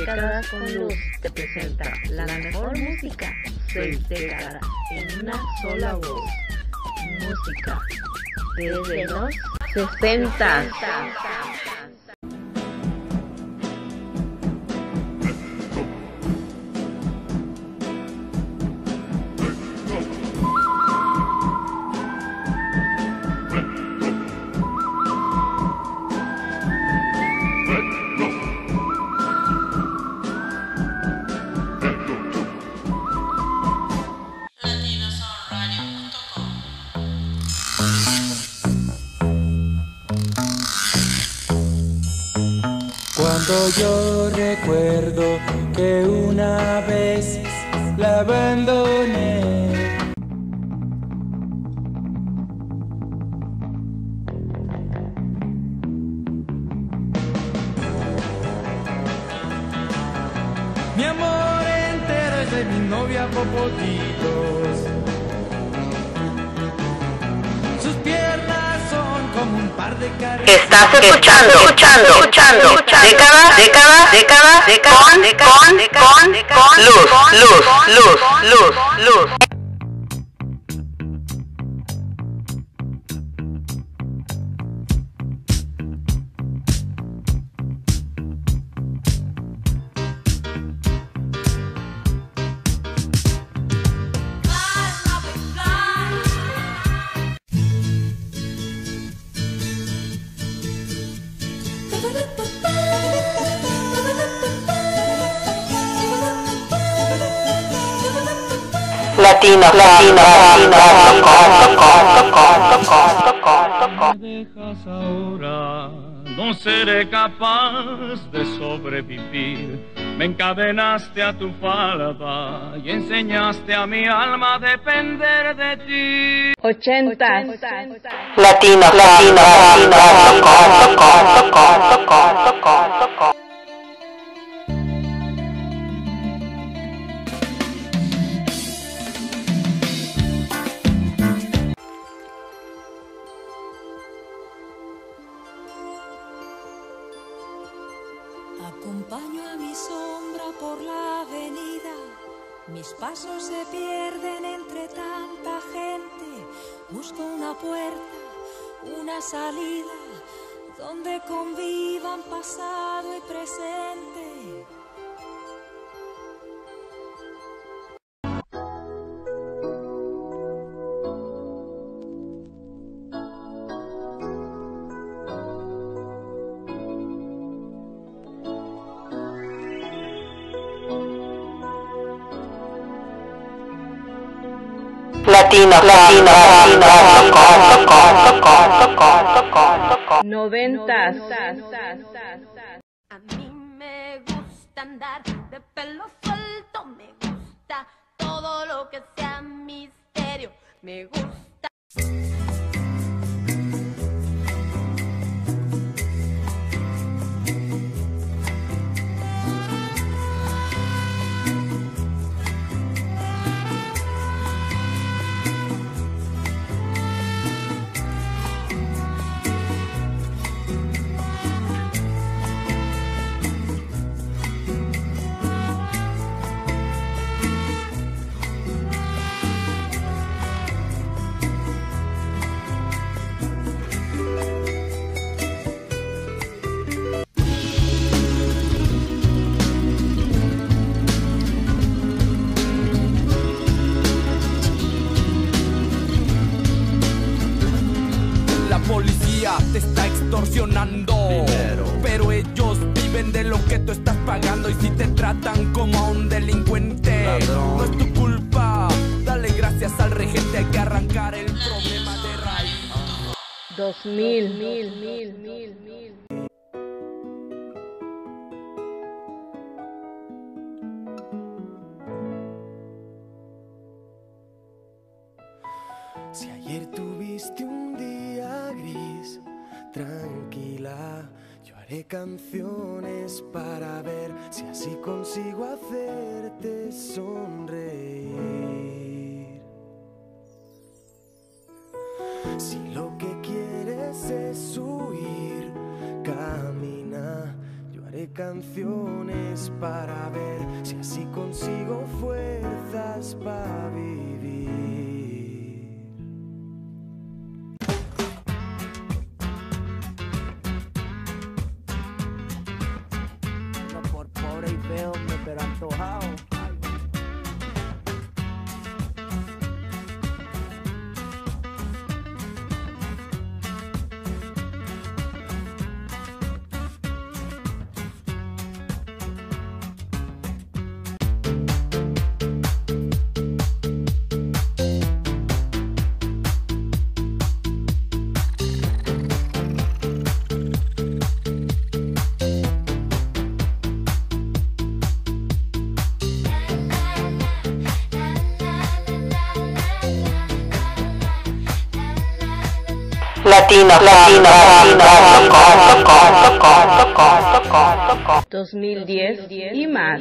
Décadas con Luz te presenta la mejor música. 6 décadas en una sola voz. Música desde los 60. Cuando yo recuerdo que una vez la abandoné. Mi amor entero es de mi novia Popotitos. Sus piernas son como un par de carreras. Estás escuchando década con luz. Latino. Me dejas ahora, no seré capaz de sobrevivir. Me encadenaste a tu falda y enseñaste a mi alma a depender de ti. 80. Latino. Acompaño a mi sombra por la avenida, mis pasos se pierden entre tanta gente. Busco una puerta, una salida, donde convivan pasado y presente. Latino. 90. A mí me gusta andar de pelo suelto, me gusta todo lo que sea misterio, me gusta. La policía te está extorsionando dinero, pero ellos viven de lo que tú estás pagando. Y si te tratan como a un delincuente, ladrón, no es tu culpa. Dale gracias al regente, hay que arrancar el problema de raíz. 2000. Si ayer tuviste un día gris, tranquila, yo haré canciones para ver si así consigo hacerte sonreír. Si lo que quieres es huir, camina, yo haré canciones para ver si así consigo fuerzas para vivir. No por pobre y feo, pero antojado. Latino. 2010 y más.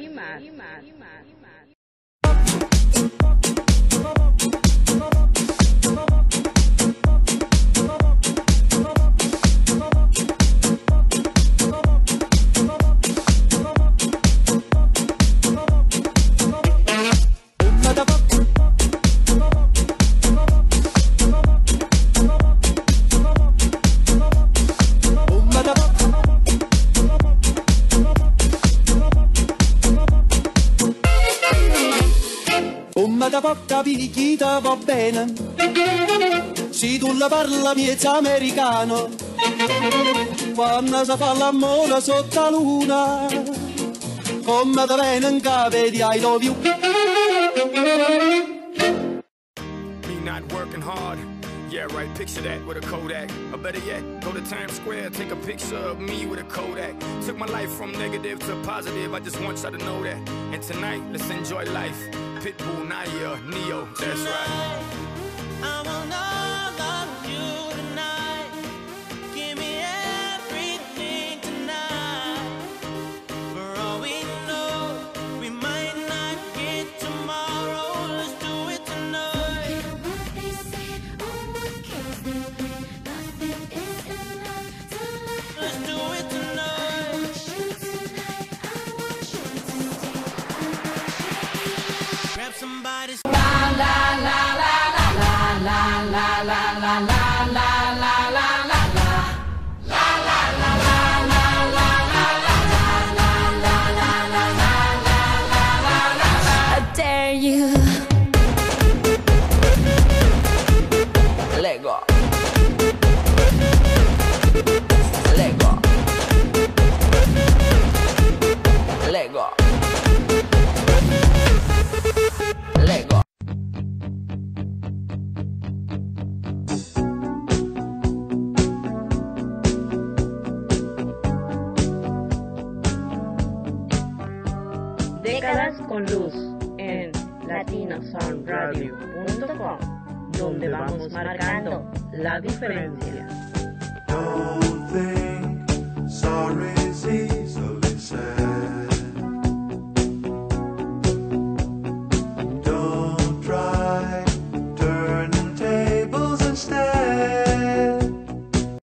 Da poca picchita va bene, se tu la parla miezza americano, quando si fa l'amore sotto la luna, come da bene in capo di I love you. Me not working hard. Yeah, right, picture that with a Kodak. Or better yet, go to Times Square, take a picture of me with a Kodak. Took my life from negative to positive, I just want y'all to know that. And tonight, let's enjoy life. Pitbull, Naya, Neo, that's right. I want all of you tonight. Give me everything tonight. For all we know, we might not get tomorrow. Let's do it tonight. Let's do it tonight. Grab somebody's la la la la la la la la la la la la la la la Lego. Lego. Lego. Lego. Décadas con luz en latinosoundradio.com, donde vamos marcando la diferencia. Don't think sorry's easily